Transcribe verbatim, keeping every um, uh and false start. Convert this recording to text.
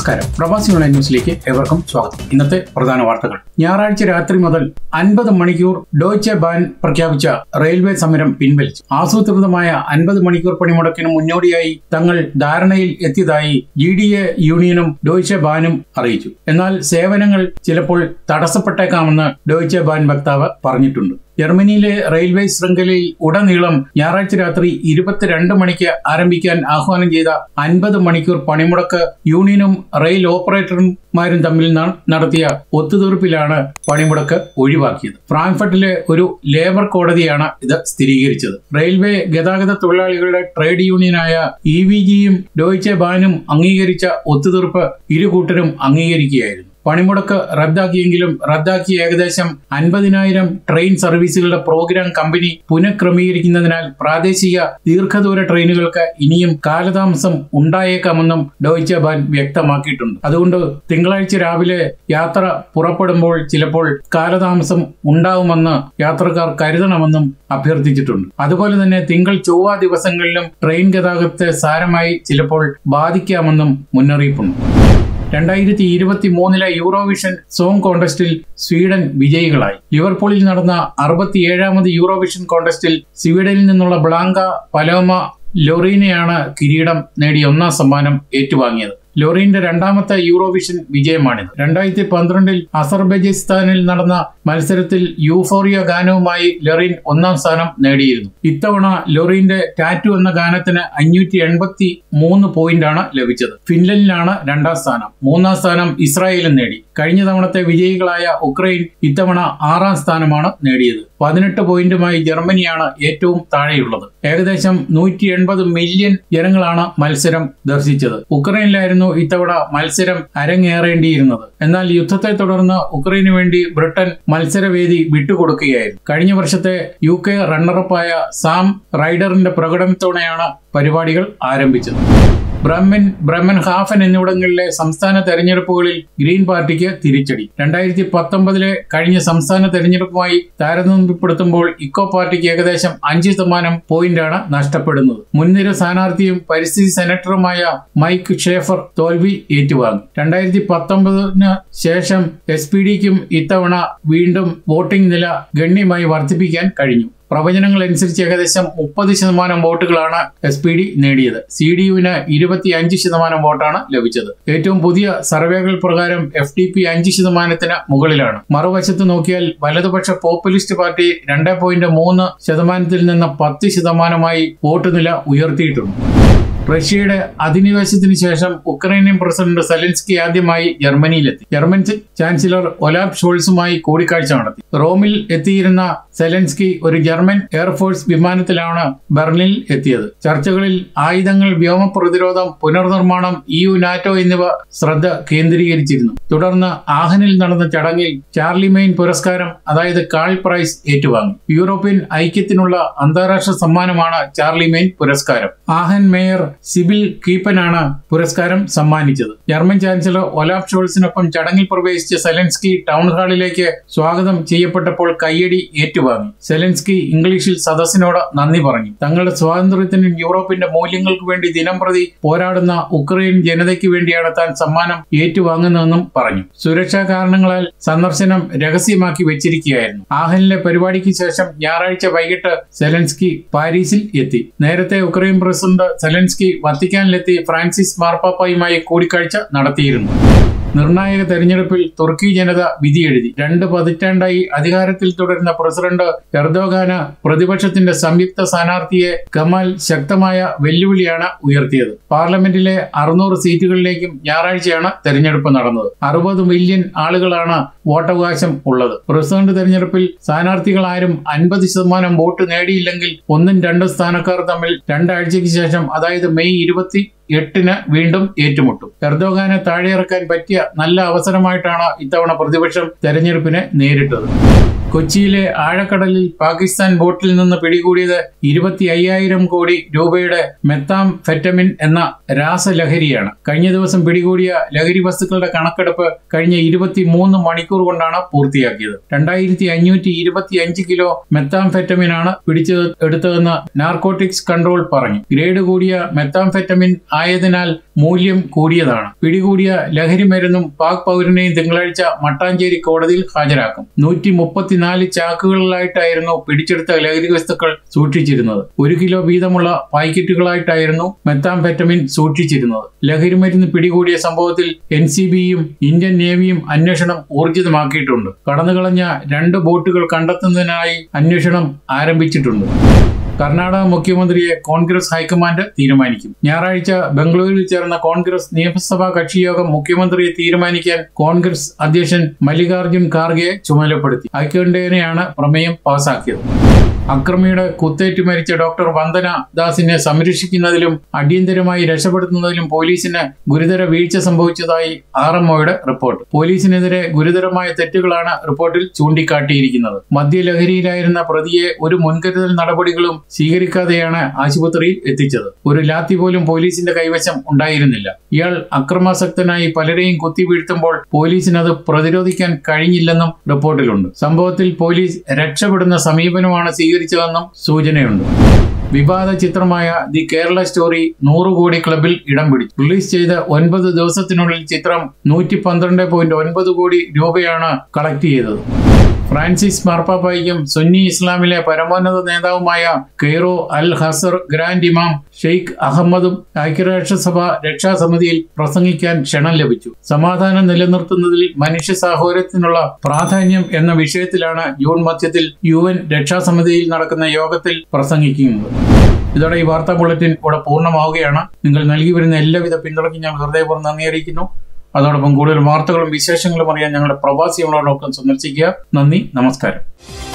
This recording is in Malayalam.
നമസ്കാരം. പ്രവാസി ഓൺലൈൻ ന്യൂസിലേക്ക് ഏവർക്കും സ്വാഗതം. ഇന്നത്തെ പ്രധാന വാർത്തകൾ. ഞായറാഴ്ച രാത്രി മുതൽ അൻപത് മണിക്കൂർ ഡോയ്ച്ചെ ബാൻ പ്രഖ്യാപിച്ച റെയിൽവേ സമരം പിൻവലിച്ചു. ആസൂത്രിതമായ അൻപത് മണിക്കൂർ പണിമുടക്കിന് മുന്നോടിയായി തങ്ങൾ ധാരണയിൽ എത്തിയതായി ജി ഡി എ യൂണിയനും ഡോയ്ച്ചെ ബാനും അറിയിച്ചു. എന്നാൽ സേവനങ്ങൾ ചിലപ്പോൾ തടസ്സപ്പെട്ടേക്കാമെന്ന് ഡോയ്ച്ചെ ബാൻ വക്താവ് പറഞ്ഞിട്ടുണ്ട്. ജർമ്മനിയിലെ റെയിൽവേ ശൃംഖലയിൽ ഉടനീളം ഞായറാഴ്ച രാത്രി ഇരുപത്തിരണ്ട് മണിക്ക് ആരംഭിക്കാൻ ആഹ്വാനം ചെയ്ത അൻപത് മണിക്കൂർ പണിമുടക്ക് യൂണിയനും റെയിൽ ഓപ്പറേറ്റർമാരും തമ്മിൽ നടത്തിയ ഒത്തുതീർപ്പിലാണ് പണിമുടക്ക് ഒഴിവാക്കിയത്. ഫ്രാങ്ക്ഫർട്ടിലെ ഒരു ലേബർ കോടതിയാണ് ഇത് സ്ഥിരീകരിച്ചത്. റെയിൽവേ ഗതാഗത തൊഴിലാളികളുടെ ട്രേഡ് യൂണിയനായ ഇ വി ജിയും ഡോയ്ച്ചെ ബാനും അംഗീകരിച്ച ഒത്തുതീർപ്പ് ഇരുകൂട്ടരും അംഗീകരിക്കുകയായിരുന്നു. പണിമുടക്ക് റദ്ദാക്കിയെങ്കിലും റദ്ദാക്കിയ ഏകദേശം അൻപതിനായിരം ട്രെയിൻ സർവീസുകളുടെ പ്രോഗ്രാം കമ്പനി പുനഃക്രമീകരിക്കുന്നതിനാൽ പ്രാദേശിക ദീർഘദൂര ട്രെയിനുകൾക്ക് ഇനിയും കാലതാമസം ഉണ്ടായേക്കാമെന്നും ഡോയ്ച്ചെ ബാൻ വ്യക്തമാക്കിയിട്ടുണ്ട്. അതുകൊണ്ട് തിങ്കളാഴ്ച രാവിലെ യാത്ര പുറപ്പെടുമ്പോൾ ചിലപ്പോൾ കാലതാമസം ഉണ്ടാവുമെന്ന് യാത്രക്കാർ കരുതണമെന്നും അഭ്യർത്ഥിച്ചിട്ടുണ്ട്. അതുപോലെ തന്നെ തിങ്കൾ ചൊവ്വ ദിവസങ്ങളിലും ട്രെയിൻ ഗതാഗതത്തെ സാരമായി ചിലപ്പോൾ ബാധിക്കാമെന്നും മുന്നറിയിപ്പുണ്ട്. രണ്ടായിരത്തി ഇരുപത്തി മൂന്നിലെ യൂറോവിഷൻ സോങ് കോൺടെസ്റ്റിൽ സ്വീഡൻ വിജയികളായി. ലിവർപൂളിൽ നടന്ന അറുപത്തിയേഴാമത് യൂറോവിഷൻ കോൺടെസ്റ്റിൽ സ്വീഡനിൽ നിന്നുള്ള ബ്ലാങ്ക പലോമ ലൊറീനയാണ് കിരീടം നേടി ഒന്നാം സമ്മാനം ഏറ്റുവാങ്ങിയത്. ലൊറീന്റെ രണ്ടാമത്തെ യൂറോവിഷൻ വിജയമാണിത്. രണ്ടായിരത്തി പന്ത്രണ്ടിൽ അസർബൈജാനിൽ നടന്ന മത്സരത്തിൽ യൂഫോറിയ ഗാനവുമായി ലൊറീൻ ഒന്നാം സ്ഥാനം നേടിയിരുന്നു. ഇത്തവണ ലൊറീന്റെ ടാറ്റു എന്ന ഗാനത്തിന് അഞ്ഞൂറ്റി എൺപത്തി മൂന്ന് പോയിന്റാണ് ലഭിച്ചത്. ഫിൻലൻഡിലാണ് രണ്ടാം സ്ഥാനം. മൂന്നാം സ്ഥാനം ഇസ്രായേലും നേടി. കഴിഞ്ഞ തവണത്തെ വിജയികളായ ഉക്രൈൻ ഇത്തവണ ആറാം സ്ഥാനമാണ് നേടിയത്. പതിനെട്ട് പോയിന്റുമായി ജർമ്മനിയാണ് ഏറ്റവും താഴെയുള്ളത്. ഏകദേശം നൂറ്റി എൺപത് മില്യൺ ജനങ്ങളാണ് മത്സരം ദർശിച്ചത്. ഉക്രൈനിലായിരുന്നു ഇത്തവണ മത്സരം അരങ്ങേറേണ്ടിയിരുന്നത്. എന്നാൽ യുദ്ധത്തെ തുടർന്ന് ഉക്രൈനു വേണ്ടി ബ്രിട്ടൻ മത്സരവേദി വിട്ടുകൊടുക്കുകയായിരുന്നു. കഴിഞ്ഞ വർഷത്തെ യു കെ റണ്ണറപ്പായ സാം റൈഡറിന്റെ പ്രകടനത്തോടെയാണ് പരിപാടികൾ ആരംഭിച്ചത്. ബ്രഹ്മൻ ബ്രഹ്മൻ ഹാഫൻ എന്നിവിടങ്ങളിലെ സംസ്ഥാന തെരഞ്ഞെടുപ്പുകളിൽ ഗ്രീൻ പാർട്ടിക്ക് തിരിച്ചടി. രണ്ടായിരത്തി പത്തൊമ്പതിലെ കഴിഞ്ഞ സംസ്ഥാന തെരഞ്ഞെടുപ്പുമായി താരതമ്യപ്പെടുത്തുമ്പോൾ ഇക്കോ പാർട്ടിക്ക് ഏകദേശം അഞ്ച് ശതമാനം പോയിന്റാണ് നഷ്ടപ്പെടുന്നത്. മുൻനിര സ്ഥാനാർത്ഥിയും പരിസ്ഥിതി സെനറ്ററുമായ മൈക്ക് ഷേഫർ തോൽവി ഏറ്റുവാങ്ങി. രണ്ടായിരത്തി പത്തൊമ്പതിന് ശേഷം എസ് പി ഡിക്കും ഇത്തവണ വീണ്ടും വോട്ടിംഗ് നില ഗണ്യമായി വർദ്ധിപ്പിക്കാൻ കഴിഞ്ഞു. പ്രവചനങ്ങൾ അനുസരിച്ച് ഏകദേശം മുപ്പത് ശതമാനം വോട്ടുകളാണ് എസ് പി ഡി നേടിയത്. സി ഡി യുവിന് ഇരുപത്തി അഞ്ച് ശതമാനം വോട്ടാണ് ലഭിച്ചത്. ഏറ്റവും പുതിയ സർവേകൾ പ്രകാരം എഫ് ഡി പി അഞ്ച് ശതമാനത്തിന് മുകളിലാണ്. മറുവശത്ത് നോക്കിയാൽ വലതുപക്ഷ പോപ്പുലിസ്റ്റ് പാർട്ടി രണ്ട് പോയിന്റ് മൂന്ന് ശതമാനത്തിൽ നിന്ന് പത്ത് ശതമാനമായി വോട്ട് നില ഉയർത്തിയിട്ടുണ്ട്. റഷ്യയുടെ അധിനിവേശത്തിന് ശേഷം ഉക്രൈനിയൻ പ്രസിഡന്റ് സെലൻസ്കി ആദ്യമായി ജർമ്മനിയിലെത്തി. ജർമ്മൻ ചാൻസലർ ഒലാഫ് ഷോൾസുമായി കൂടിക്കാഴ്ച നടത്തി. റോമിൽ എത്തിയിരുന്ന സെലൻസ്കി ഒരു ജർമ്മൻ എയർഫോഴ്സ് വിമാനത്തിലാണ് ബെർലിനിൽ എത്തിയത്. ചർച്ചകളിൽ ആയുധങ്ങൾ, വ്യോമ പ്രതിരോധം, പുനർനിർമ്മാണം, ഇ യു നാറ്റോ എന്നിവ ശ്രദ്ധ കേന്ദ്രീകരിച്ചിരുന്നു. തുടർന്ന് ആഹനിൽ നടന്ന ചടങ്ങിൽ ചാർലിമെയിൻ പുരസ്കാരം, അതായത് കാൾ പ്രൈസ് ഏറ്റുവാങ്ങി. യൂറോപ്യൻ ഐക്യത്തിനുള്ള അന്താരാഷ്ട്ര സമ്മാനമാണ് ചാർലിമെയിൻ പുരസ്കാരം. ആഹൻ മേയർ സിബിൽ കീപ്പനാണ് പുരസ്കാരം സമ്മാനിച്ചത്. ജർമ്മൻ ചാൻസലർ ഒലാഫ് ഷോൾസിനൊപ്പം ചടങ്ങിൽ പ്രവേശിച്ച സെലൻസ്കി ടൗൺ ഹാളിലേക്ക് സ്വാഗതം ചെയ്യപ്പെട്ടപ്പോൾ കയ്യടി ഏറ്റുവാങ്ങി. സെലൻസ്കി ഇംഗ്ലീഷിൽ സദസ്സിനോട് നന്ദി പറഞ്ഞു. തങ്ങളുടെ സ്വാതന്ത്ര്യത്തിനും യൂറോപ്പിന്റെ മൂല്യങ്ങൾക്ക് വേണ്ടി ദിനംപ്രതി പോരാടുന്ന ഉക്രൈൻ ജനതയ്ക്ക് വേണ്ടിയാണ് താൻ സമ്മാനം ഏറ്റുവാങ്ങുന്നതെന്നും പറഞ്ഞു. സുരക്ഷാ കാരണങ്ങളാൽ സന്ദർശനം രഹസ്യമാക്കി വെച്ചിരിക്കുകയായിരുന്നു. ആഹനിലെ പരിപാടിക്ക് ശേഷം ഞായറാഴ്ച വൈകിട്ട് സെലൻസ്കി പാരീസിൽ എത്തി. നേരത്തെ ഉക്രൈൻ പ്രസിഡന്റ് സെലൻസ്കി വത്തിക്കാനിലെത്തി ഫ്രാൻസിസ് മാർപ്പാപ്പയുമായി കൂടിക്കാഴ്ച നടത്തിയിരുന്നു. നിർണായക തെരഞ്ഞെടുപ്പിൽ തുർക്കി ജനത വിധിയെഴുതി. രണ്ട് പതിറ്റാണ്ടായി അധികാരത്തിൽ തുടരുന്ന പ്രസിഡന്റ് എർദോഗാന് പ്രതിപക്ഷത്തിന്റെ സംയുക്ത സ്ഥാനാർത്ഥിയെ കമാൽ ശക്തമായ വെല്ലുവിളിയാണ് ഉയർത്തിയത്. പാർലമെന്റിലെ അറുന്നൂറ് സീറ്റുകളിലേക്കും ഞായറാഴ്ചയാണ് തെരഞ്ഞെടുപ്പ് നടന്നത്. അറുപത് മില്യൺ ആളുകളാണ് വോട്ടവകാശം ഉള്ളത്. പ്രസിഡന്റ് തെരഞ്ഞെടുപ്പിൽ സ്ഥാനാർത്ഥികൾ ആരും അൻപത് ശതമാനം വോട്ട് നേടിയില്ലെങ്കിൽ ഒന്നും രണ്ടും സ്ഥാനക്കാർ തമ്മിൽ രണ്ടാഴ്ചയ്ക്ക് ശേഷം, അതായത് മെയ് ഇരുപത്തി എട്ടിന് വീണ്ടും ഏറ്റുമുട്ടും. എർദോഗാനെ താഴെയിറക്കാൻ പറ്റിയ നല്ല അവസരമായിട്ടാണ് ഇത്തവണ പ്രതിപക്ഷം തെരഞ്ഞെടുപ്പിനെ നേരിട്ടത്. കൊച്ചിയിലെ ആഴക്കടലിൽ പാകിസ്ഥാൻ ബോട്ടിൽ നിന്ന് പിടികൂടിയത് ഇരുപത്തി അയ്യായിരം കോടി രൂപയുടെ മെത്താംഫെറ്റമിൻ എന്ന രാസലഹരിയാണ്. കഴിഞ്ഞ ദിവസം പിടികൂടിയ ലഹരി വസ്തുക്കളുടെ കണക്കെടുപ്പ് കഴിഞ്ഞ ഇരുപത്തി മൂന്ന് മണിക്കൂർ കൊണ്ടാണ് പൂർത്തിയാക്കിയത്. രണ്ടായിരത്തി അഞ്ഞൂറ്റി ഇരുപത്തി അഞ്ച് കിലോ മെത്താംഫെറ്റമിനാണ് പിടിച്ചെടുത്തതെന്ന് നാർക്കോട്ടിക്സ് കൺട്രോൾ പറഞ്ഞു. ഗ്രേഡ് കൂടിയ മെത്താംഫെറ്റമിൻ ആയതിനാൽ മൂല്യം കൂടിയതാണ്. പിടികൂടിയ ലഹരി മരുന്നും പാക് പൗരനെയും തിങ്കളാഴ്ച മട്ടാഞ്ചേരി കോടതിയിൽ ഹാജരാക്കും. നൂറ്റി മുപ്പത്തിനാല് ചാക്കുകളിലായിട്ടായിരുന്നു പിടിച്ചെടുത്ത ലഹരി വസ്തുക്കൾ സൂക്ഷിച്ചിരുന്നത്. ഒരു കിലോ വീതമുള്ള പാക്കറ്റുകളായിട്ടായിരുന്നു മെത്താംഫെറ്റമിൻ സൂക്ഷിച്ചിരുന്നത്. ലഹരി മരുന്ന് പിടികൂടിയ സംഭവത്തിൽ എൻ സി ബിയും ഇന്ത്യൻ നേവിയും അന്വേഷണം ഊർജിതമാക്കിയിട്ടുണ്ട്. കടന്നുകളഞ്ഞ രണ്ട് ബോട്ടുകൾ കണ്ടെത്തുന്നതിനായി അന്വേഷണം ആരംഭിച്ചിട്ടുണ്ട്. കർണാടക മുഖ്യമന്ത്രിയെ കോൺഗ്രസ് ഹൈക്കമാൻഡ് തീരുമാനിക്കും. ഞായറാഴ്ച ബംഗളൂരുവിൽ ചേർന്ന കോൺഗ്രസ് നിയമസഭാ കക്ഷിയോഗം മുഖ്യമന്ത്രിയെ തീരുമാനിക്കാൻ കോൺഗ്രസ് അധ്യക്ഷൻ മല്ലികാർജുൻ ഖാർഗെയെ ചുമതലപ്പെടുത്തി. ഐക്യകണ്ഠേനയാണ് പ്രമേയം പാസാക്കിയത്. അക്രമിയുടെ കുത്തേറ്റ് മരിച്ച ഡോക്ടർ വന്ദന ദാസിനെ സംരക്ഷിക്കുന്നതിലും അടിയന്തരമായി രക്ഷപ്പെടുത്തുന്നതിലും പോലീസിന് ഗുരുതര വീഴ്ച സംഭവിച്ചതായി ആർ എം ഒയുടെ റിപ്പോർട്ട്. പോലീസിനെതിരെ ഗുരുതരമായ തെറ്റുകളാണ് റിപ്പോർട്ടിൽ ചൂണ്ടിക്കാട്ടിയിരിക്കുന്നത്. മദ്യലഹരിയിലായിരുന്ന പ്രതിയെ ഒരു മുൻകരുതൽ നടപടികളും സ്വീകരിക്കാതെയാണ് ആശുപത്രിയിൽ എത്തിച്ചത്. ഒരു ലാത്തി പോലും പോലീസിന്റെ കൈവശം ഉണ്ടായിരുന്നില്ല. ഇയാൾ അക്രമാസക്തനായി പലരെയും കുത്തിവീഴ്ത്തുമ്പോൾ പോലീസിനത് പ്രതിരോധിക്കാൻ കഴിഞ്ഞില്ലെന്നും റിപ്പോർട്ടിലുണ്ട്. സംഭവത്തിൽ പോലീസ് രക്ഷപ്പെടുന്ന സമീപനമാണ് സ്വീകരിച്ചതെന്നും സൂചനയുണ്ട്. വിവാദ ചിത്രമായ ദി കേരള സ്റ്റോറി നൂറ് കോടി ക്ലബിൽ ഇടം പിടിച്ചു. റിലീസ് ചെയ്ത ഒൻപത് ദിവസത്തിനുള്ളിൽ ചിത്രം നൂറ്റി പന്ത്രണ്ട് പോയിന്റ് ഒൻപത് കോടി രൂപയാണ് കളക്ട് ചെയ്തത്. ഫ്രാൻസിസ് മാർപ്പാപ്പയ്ക്കും സുന്നി ഇസ്ലാമിലെ പരമോന്നത നേതാവുമായ കെയ്റോ അൽ ഹസർ ഗ്രാൻഡ് ഇമാം ഷെയ്ഖ് അഹമ്മദും ഐക്യരാഷ്ട്രസഭ രക്ഷാസമിതിയിൽ പ്രസംഗിക്കാൻ ക്ഷണം ലഭിച്ചു. സമാധാനം നിലനിർത്തുന്നതിൽ മനുഷ്യ സാഹോദര്യത്തിനുള്ള പ്രാധാന്യം എന്ന വിഷയത്തിലാണ് ജൂൺ മധ്യത്തിൽ യു എൻ രക്ഷാസമിതിയിൽ നടക്കുന്ന യോഗത്തിൽ പ്രസംഗിക്കുന്നത്. ഇതോടെ ഈ വാർത്താ ബുള്ളറ്റിൻ ഇവിടെ പൂർണ്ണമാവുകയാണ്. നിങ്ങൾ നൽകി വരുന്ന എല്ലാവിധ പിന്തുണയ്ക്കും ഞാൻ ഹൃദയപൂർവ്വം നന്ദി അറിയിക്കുന്നു. അതോടൊപ്പം കൂടുതൽ വാർത്തകളും വിശേഷങ്ങളും അറിയാൻ ഞങ്ങളുടെ പ്രവാസി ഓൺലൈൻ ഡോട്ട് കോം സന്ദർശിക്കുക. നന്ദി, നമസ്കാരം.